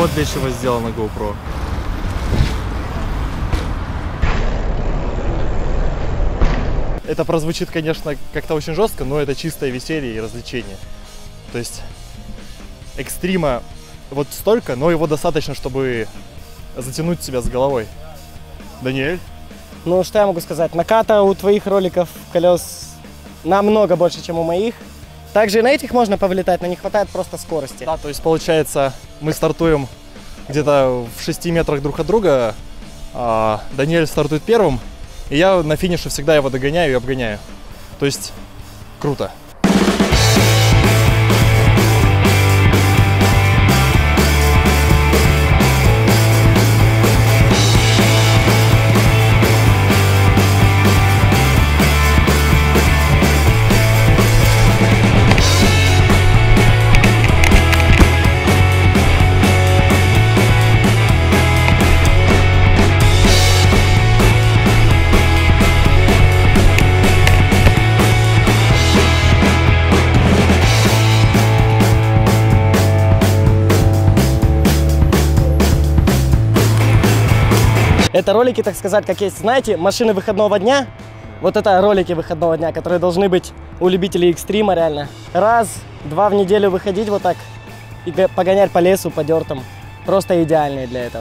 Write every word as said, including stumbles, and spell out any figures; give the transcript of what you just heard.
Вот для чего сделана GoPro. Это прозвучит, конечно, как-то очень жестко, но это чистое веселье и развлечение. То есть экстрима вот столько, но его достаточно, чтобы затянуть себя с головой. Даниэль? Ну, что я могу сказать? Наката у твоих роликов колес намного больше, чем у моих. Также и на этих можно повлетать, но не хватает просто скорости. Да, то есть получается, мы стартуем где-то в шести метрах друг от друга. А Даниэль стартует первым, и я на финише всегда его догоняю и обгоняю. То есть круто. Это ролики, так сказать, как есть, знаете, машины выходного дня. Вот это ролики выходного дня, которые должны быть у любителей экстрима реально. Раз, два в неделю выходить вот так и погонять по лесу, по дёртам. Просто идеальные для этого.